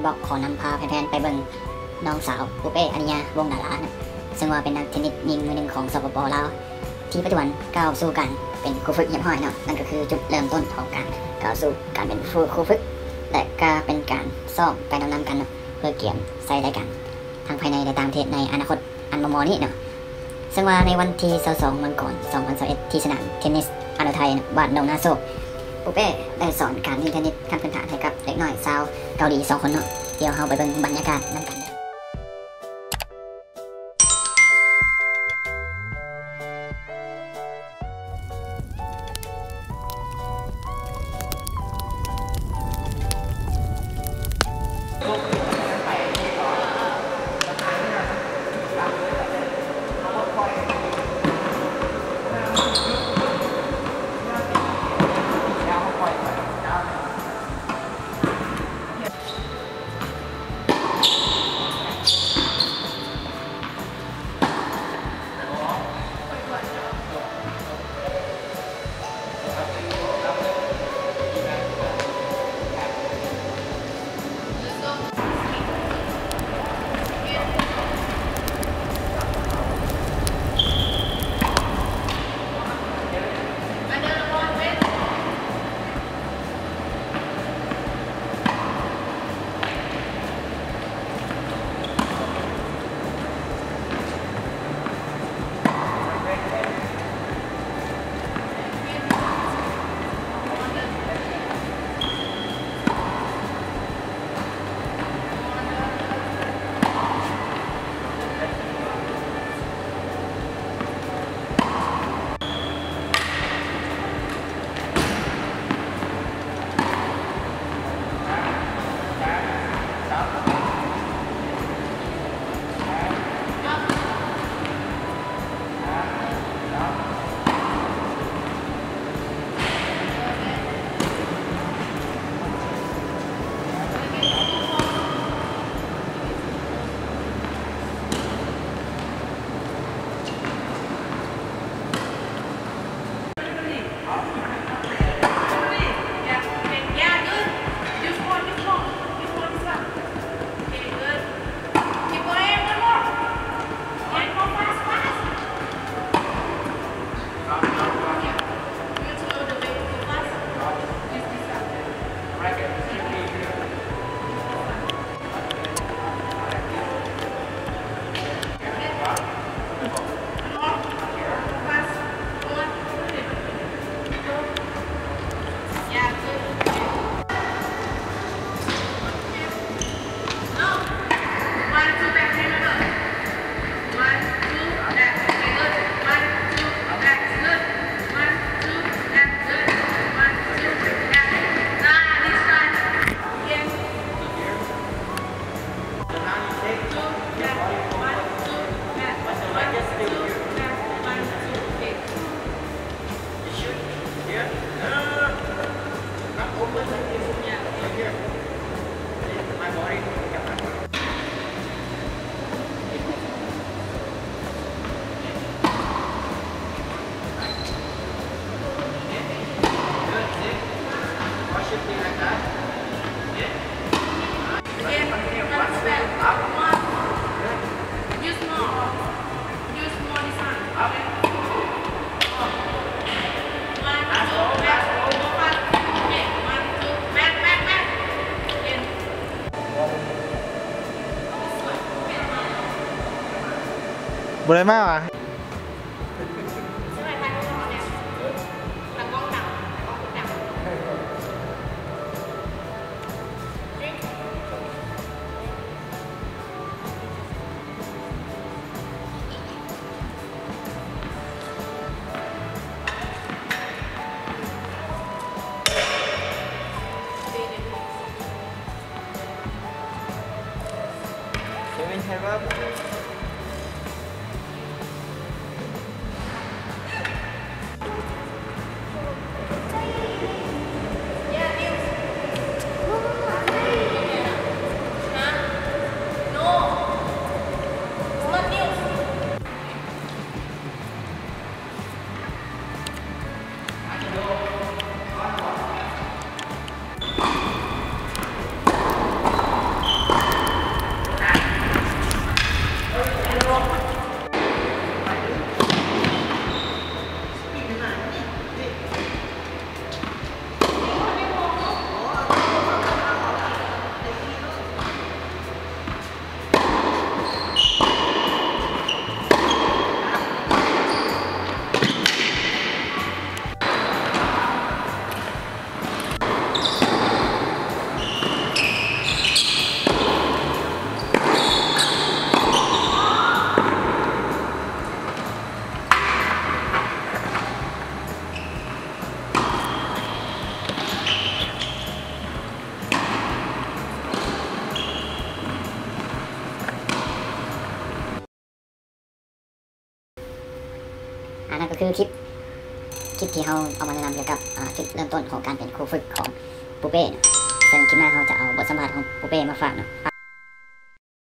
บอกขอนำพาแฟนๆไปเบิ่งน้องสาวปุเป้อนิญญาวงศ์ดารานะซึ่งว่าเป็นนักเทนนิสหญิงมือหนึ่งของสปป.ลาวที่ปัจจุบันก้าวสู่การเป็นครูฝึกเฮียบห้อยเนาะนั่นก็คือจุดเริ่มต้นของการก้าวสู่การเป็นครูฝึกและก็เป็นการซ้อมไปนำกันเนาะเพื่อเกี่ยมใส่รายการทั้งภายในและต่างประเทศในอนาคตอันมอนี้เนาะซึ่งว่าในวันที่22วันก่อน2021ที่สนามเทนนิสอานุไทยบ้านดงนาโซปุเป้ได้สอนการเล่นเทนนิสขั้นพื้นฐานให้กับเด็กน้อยชาวเกาหลี2 คนเนาะเดี๋ยวเราไปเบิ่งบรรยากาศนำกันบุได้มากอ่ะใช่ป่ะเนั่นก็คือคลิปที่เราเอามาแนะนำเกี่ยวกับจุดเริ่มต้นของการเป็นครูฝึกของปูเป้นะซึ่งคลิปหน้าเราจะเอาบทสัมภาษณ์ของปูเป้มาฝากเนาะ